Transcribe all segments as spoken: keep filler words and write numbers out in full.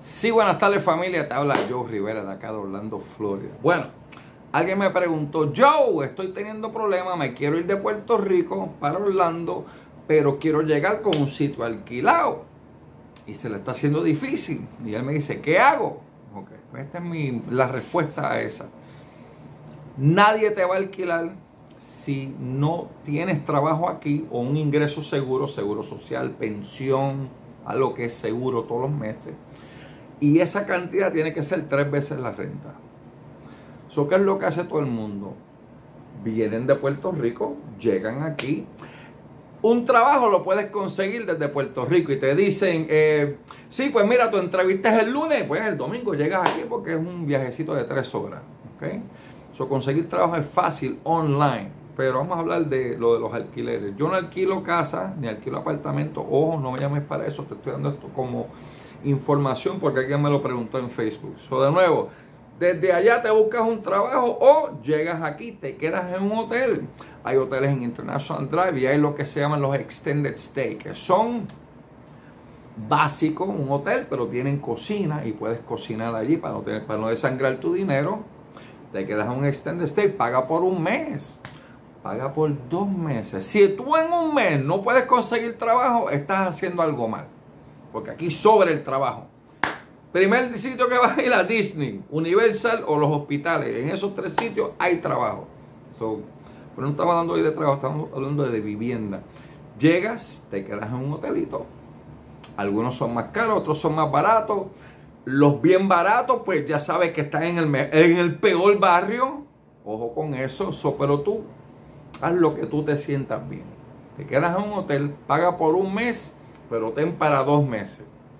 Sí, buenas tardes familia, te habla Joe Rivera de acá de Orlando, Florida. Bueno, alguien me preguntó, Joe, estoy teniendo problemas, me quiero ir de Puerto Rico para Orlando, pero quiero llegar con un sitio alquilado y se le está haciendo difícil. Y él me dice, ¿qué hago? Ok, pues esta es mi, la respuesta a esa. Nadie te va a alquilar si no tienes trabajo aquí o un ingreso seguro, seguro social, pensión, algo que es seguro todos los meses. Y esa cantidad tiene que ser tres veces la renta. ¿So qué es lo que hace todo el mundo? Vienen de Puerto Rico, llegan aquí. Un trabajo lo puedes conseguir desde Puerto Rico y te dicen, eh, sí, pues mira, tu entrevista es el lunes, pues el domingo llegas aquí porque es un viajecito de tres horas. ¿Okay? So, conseguir trabajo es fácil online, pero vamos a hablar de lo de los alquileres. Yo no alquilo casa ni alquilo apartamento. Ojo, no me llames para eso, te estoy dando esto como información porque alguien me lo preguntó en Facebook. So, de nuevo, desde allá te buscas un trabajo o llegas aquí, te quedas en un hotel. Hay hoteles en International Drive y hay lo que se llaman los Extended Stay, que son básicos, un hotel, pero tienen cocina y puedes cocinar allí para no, tener, para no desangrar tu dinero. Te quedas en un Extended Stay, paga por un mes, paga por dos meses. Si tú en un mes no puedes conseguir trabajo, estás haciendo algo mal. Porque aquí sobra el trabajo. Primer sitio que vas a ir a Disney, Universal o los hospitales. En esos tres sitios hay trabajo. So, pero no estamos hablando hoy de trabajo, estamos hablando de vivienda. Llegas, te quedas en un hotelito. Algunos son más caros, otros son más baratos. Los bien baratos, pues ya sabes que están en el, en el peor barrio. Ojo con eso. So, pero tú, haz lo que tú te sientas bien. Te quedas en un hotel, paga por un mes, pero ten para dos meses.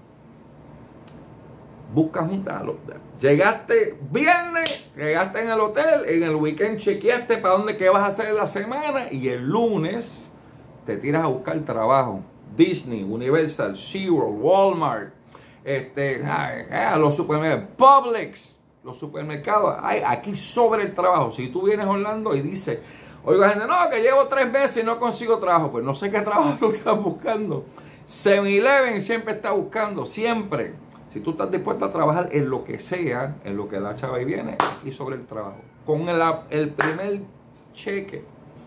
Buscas un hotel. Llegaste viernes, llegaste en el hotel, en el weekend chequeaste para dónde, qué vas a hacer en la semana y el lunes te tiras a buscar trabajo. Disney, Universal, SeaWorld, Walmart, este, ay, los supermercados, Publix, los supermercados. Ay, aquí sobre el trabajo. Si tú vienes a Orlando y dices, oiga gente, no, que llevo tres meses y no consigo trabajo, pues no sé qué trabajo tú estás buscando. seven eleven siempre está buscando, siempre. Si tú estás dispuesto a trabajar en lo que sea, en lo que la chava y viene, aquí sobre el trabajo. Con el, el primer cheque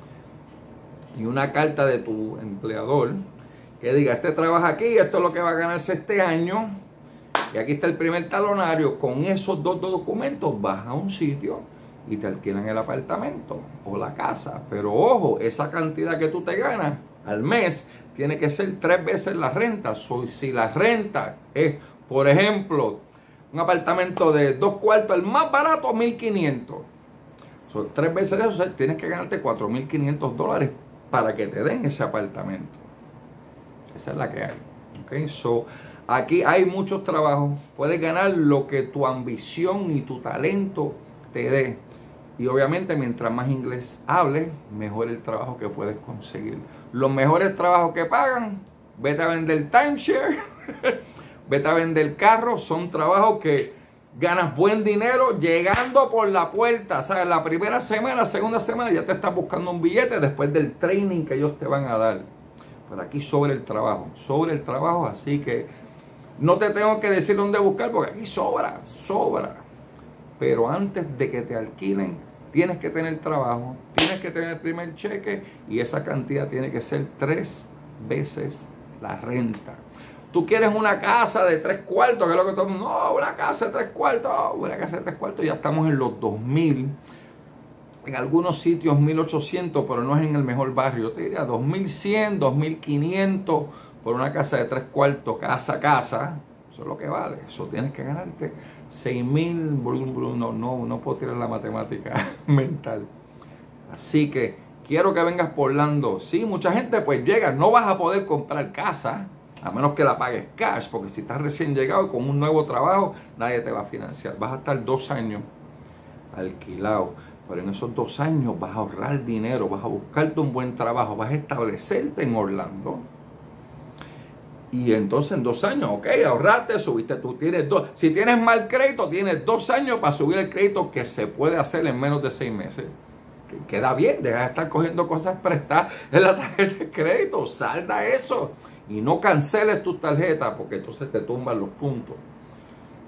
y una carta de tu empleador que diga, este trabaja aquí, esto es lo que va a ganarse este año, y aquí está el primer talonario. Con esos dos documentos vas a un sitio y te alquilan el apartamento o la casa. Pero ojo, esa cantidad que tú te ganas al mes tiene que ser tres veces la renta. So, si la renta es, por ejemplo, un apartamento de dos cuartos, el más barato, mil quinientos. So, tres veces eso, o sea, tienes que ganarte cuatro mil quinientos dólares para que te den ese apartamento. Esa es la que hay. Okay? So, aquí hay muchos trabajos. Puedes ganar lo que tu ambición y tu talento te dé. Y obviamente, mientras más inglés hables, mejor el trabajo que puedes conseguir. Los mejores trabajos que pagan, vete a vender timeshare. Vete a vender carros, son trabajos que ganas buen dinero llegando por la puerta. ¿Sabes? La primera semana, segunda semana ya te estás buscando un billete después del training que ellos te van a dar. Pero aquí sobre el trabajo, sobre el trabajo, así que no te tengo que decir dónde buscar porque aquí sobra, sobra. Pero antes de que te alquilen, tienes que tener trabajo, tienes que tener el primer cheque y esa cantidad tiene que ser tres veces la renta. Tú quieres una casa de tres cuartos, que es lo que todo el mundo, no, una casa de tres cuartos, oh, una casa de tres cuartos, ya estamos en los dos mil, en algunos sitios mil ochocientos, pero no es en el mejor barrio. Yo te diría dos mil cien, dos mil quinientos por una casa de tres cuartos, casa a casa, eso es lo que vale. Eso tienes que ganarte seis mil, no, no, no puedo tirar la matemática mental. Así que quiero que vengas por Orlando. Sí, mucha gente pues llega, no vas a poder comprar casa, a menos que la pagues cash, porque si estás recién llegado con un nuevo trabajo, nadie te va a financiar. Vas a estar dos años alquilado, pero en esos dos años vas a ahorrar dinero, vas a buscarte un buen trabajo, vas a establecerte en Orlando. Y entonces en dos años, ok, ahorraste, subiste, tú tienes dos. Si tienes mal crédito, tienes dos años para subir el crédito que se puede hacer en menos de seis meses. Queda bien, deja de estar cogiendo cosas prestadas en la tarjeta de crédito, salda eso. Y no canceles tus tarjetas porque entonces te tumban los puntos.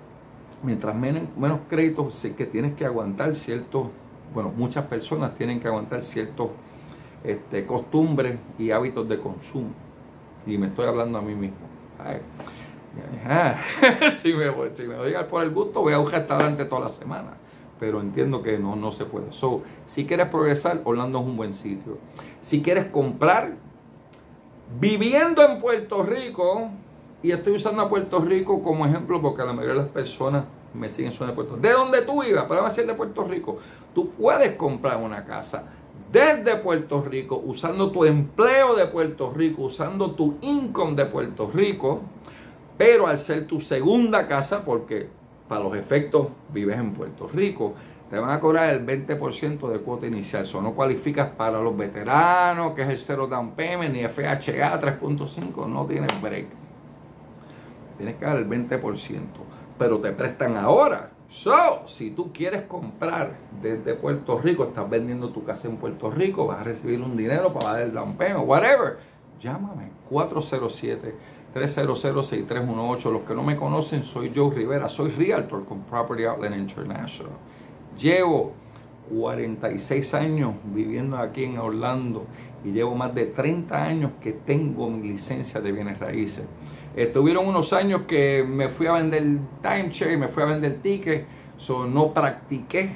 mientras menos, menos créditos, sé que tienes que aguantar ciertos, bueno, muchas personas tienen que aguantar ciertos este, costumbres y hábitos de consumo. Y me estoy hablando a mí mismo. Ay, ah, si me voy, si me voy a ir por el gusto, voy a un restaurante toda la semana. Pero entiendo que no, no se puede. So, si quieres progresar, Orlando es un buen sitio. Si quieres comprar, viviendo en Puerto Rico, y estoy usando a Puerto Rico como ejemplo porque la mayoría de las personas me siguen son de Puerto Rico. De donde tú vivas, pero vamos a decir de Puerto Rico, tú puedes comprar una casa desde Puerto Rico, usando tu empleo de Puerto Rico, usando tu income de Puerto Rico, pero al ser tu segunda casa, porque para los efectos vives en Puerto Rico, te van a cobrar el veinte por ciento de cuota inicial. Eso no cualificas para los veteranos, que es el cero down payment, ni F H A tres punto cinco, no tienes break. Tienes que dar el veinte por ciento, pero te prestan ahora. So, si tú quieres comprar desde Puerto Rico, estás vendiendo tu casa en Puerto Rico, vas a recibir un dinero para dar el down payment, whatever, llámame, cuatro cero siete, tres cero cero, seis tres uno ocho. Los que no me conocen, soy Joe Rivera, soy Realtor con Property Outlet International. Llevo cuarenta y seis años viviendo aquí en Orlando y llevo más de treinta años que tengo mi licencia de bienes raíces. Estuvieron unos años que me fui a vender timeshare, me fui a vender tickets, so no practiqué,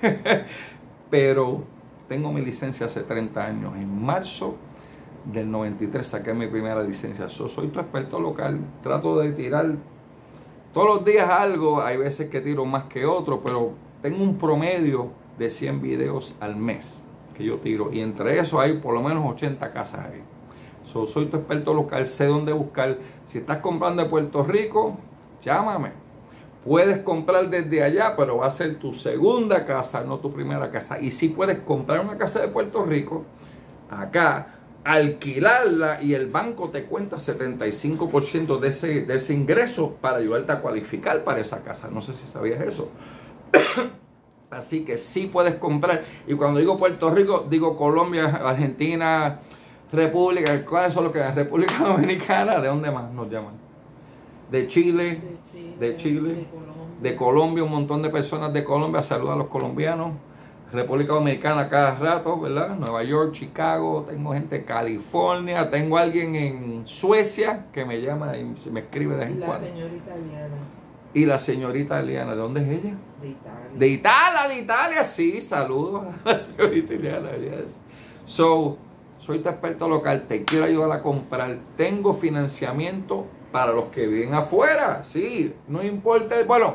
pero tengo mi licencia hace treinta años. En marzo del noventa y tres saqué mi primera licencia. So, soy tu experto local, trato de tirar todos los días algo, hay veces que tiro más que otro, pero tengo un promedio de cien videos al mes que yo tiro, y entre eso hay por lo menos ochenta casas ahí. So, soy tu experto local, sé dónde buscar. Si estás comprando de Puerto Rico, llámame. Puedes comprar desde allá, pero va a ser tu segunda casa, no tu primera casa. Y si puedes comprar una casa de Puerto Rico, acá, alquilarla, y el banco te cuenta setenta y cinco por ciento de ese, de ese ingreso para ayudarte a cualificar para esa casa. No sé si sabías eso. Así que sí puedes comprar. Y cuando digo Puerto Rico, digo Colombia, Argentina, República, ¿cuáles son los que? República Dominicana, ¿de dónde más nos llaman? De Chile, de Chile, de, Chile, de, Colombia. de Colombia, un montón de personas de Colombia, saluda a los colombianos. República Dominicana cada rato, ¿verdad? Nueva York, Chicago, tengo gente de California, tengo alguien en Suecia que me llama y se me escribe de vez en cuando. La señorita Liana. Y la señorita Liana, ¿de dónde es ella? De Italia. De Italia, de Italia, sí, saludos a la señorita Liana, yes. So, soy tu experto local, te quiero ayudar a comprar, tengo financiamiento para los que viven afuera, sí, no importa, el, bueno,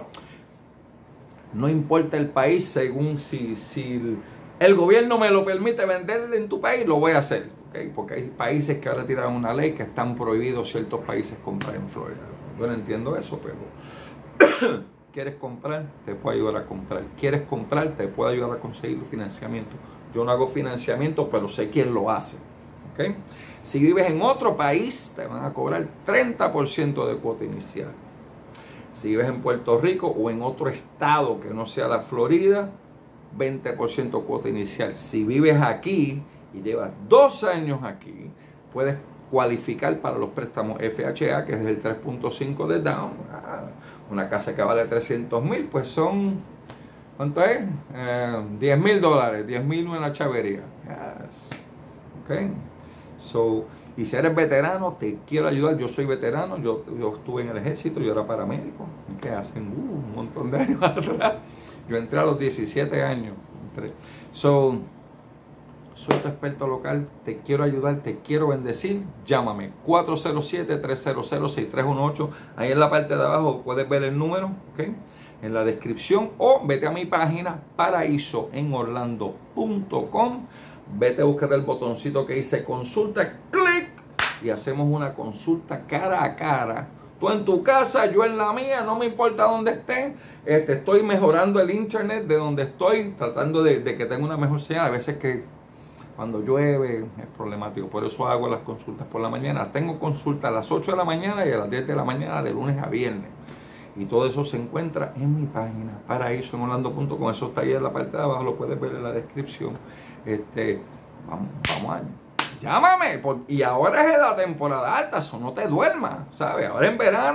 no importa el país, según si, si el gobierno me lo permite vender en tu país, lo voy a hacer, ¿okay? Porque hay países que ahora tiran una ley que están prohibidos ciertos países comprar en Florida. Yo no entiendo eso, pero ¿quieres comprar? Te puedo ayudar a comprar. ¿Quieres comprar? Te puedo ayudar a conseguir financiamiento. Yo no hago financiamiento, pero sé quién lo hace. ¿Okay? Si vives en otro país, te van a cobrar treinta por ciento de cuota inicial. Si vives en Puerto Rico o en otro estado que no sea la Florida, veinte por ciento cuota inicial. Si vives aquí y llevas dos años aquí, puedes cualificar para los préstamos F H A, que es el tres punto cinco de down. Ah, una casa que vale trescientos mil, pues son, ¿cuánto es? Eh, diez mil dólares, diez mil una chavería. Yes. Ok. So, y si eres veterano, te quiero ayudar. Yo soy veterano, yo, yo estuve en el ejército, yo era paramédico. ¿Qué hacen? Uh, un montón de años atrás. Yo entré a los diecisiete años. Entré. So, soy tu experto local, te quiero ayudar, te quiero bendecir. Llámame cuatro cero siete, tres cero cero, seis tres uno ocho. Ahí en la parte de abajo puedes ver el número, ¿ok? En la descripción, o vete a mi página paraíso en orlando punto com. Vete a buscar el botoncito que dice consulta, clic, y hacemos una consulta cara a cara. Tú en tu casa, yo en la mía, no me importa dónde esté. Este, estoy mejorando el internet de donde estoy, tratando de, de que tenga una mejor señal. A veces que cuando llueve es problemático, por eso hago las consultas por la mañana. Tengo consultas a las ocho de la mañana y a las diez de la mañana de lunes a viernes. Y todo eso se encuentra en mi página, paraíso en orlando punto com. Eso está ahí en la parte de abajo, lo puedes ver en la descripción. Este, vamos, vamos a... Llámame, por, y ahora es la temporada alta, eso no te duermas, ¿sabes? Ahora en verano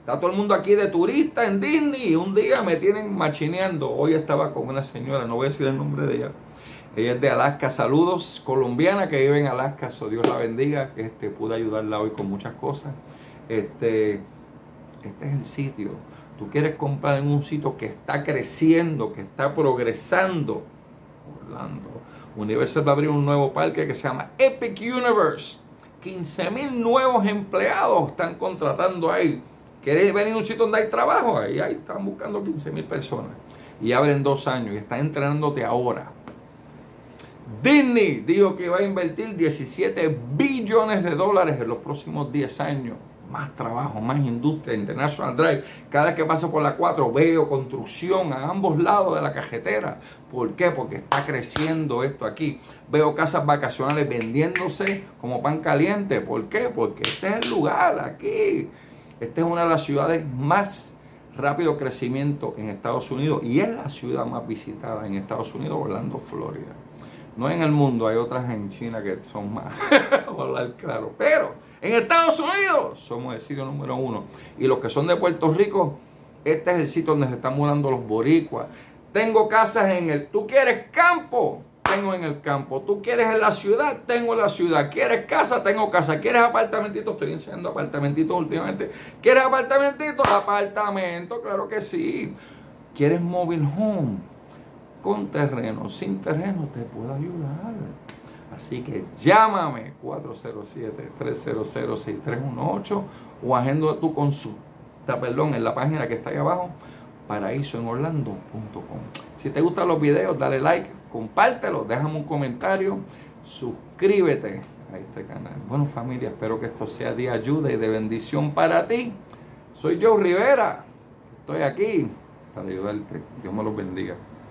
Está todo el mundo aquí de turista en Disney y un día me tienen machineando. Hoy estaba con una señora, no voy a decir el nombre de ella. Ella es de Alaska. Saludos, colombiana que vive en Alaska. So Dios la bendiga. Este, pude ayudarla hoy con muchas cosas. Este, este es el sitio. Tú quieres comprar en un sitio que está creciendo, que está progresando. Orlando. Universal va a abrir un nuevo parque que se llama Epic Universe. quince mil nuevos empleados están contratando ahí. ¿Quieres venir a un sitio donde hay trabajo? Ahí, ahí están buscando quince mil personas. Y abren dos años y están entrenándote ahora. Disney dijo que va a invertir diecisiete billones de dólares en los próximos diez años. Más trabajo, más industria, International Drive. Cada vez que paso por la cuatro veo construcción a ambos lados de la carretera. ¿Por qué? Porque está creciendo esto aquí. Veo casas vacacionales vendiéndose como pan caliente. ¿Por qué? Porque este es el lugar aquí. Esta es una de las ciudades más rápido crecimiento en Estados Unidos y es la ciudad más visitada en Estados Unidos, Orlando, Florida. No en el mundo, hay otras en China que son más, vamos a hablar claro, pero en Estados Unidos somos el sitio número uno. Y los que son de Puerto Rico, este es el sitio donde se están mudando los boricuas. Tengo casas en el, ¿tú quieres campo? Tengo en el campo. ¿Tú quieres en la ciudad? Tengo en la ciudad. ¿Quieres casa? Tengo casa. ¿Quieres apartamentito? Estoy enseñando apartamentitos últimamente. ¿Quieres apartamentito? Apartamento, claro que sí. ¿Quieres mobile home? Con terreno, sin terreno, te puedo ayudar. Así que llámame cuatro cero siete, tres cero cero, seis tres uno ocho o agenda tu consulta, perdón, en la página que está ahí abajo, paraíso en orlando punto com. Si te gustan los videos, dale like, compártelo, déjame un comentario, suscríbete a este canal. Bueno, familia, espero que esto sea de ayuda y de bendición para ti. Soy Joe Rivera, estoy aquí para ayudarte. Dios me los bendiga.